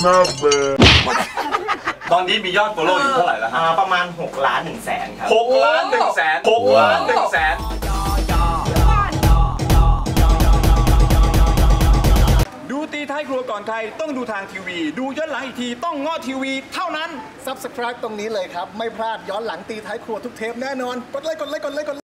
น่าเบื่อตอนนี้มียอด follow อยู่เท่าไหร่แล้วประมาณ6 ล้าน 1 แสนครับ 6 ล้าน 1 แสน6 ล้าน 1 แสนดูตีท้ายครัวก่อนใครต้องดูทางทีวีดูย้อนหลังอีกทีต้องง้อทีวีเท่านั้น Subscribe ตรงนี้เลยครับไม่พลาดย้อนหลังตีท้ายครัวทุกเทปแน่นอนกดไลค์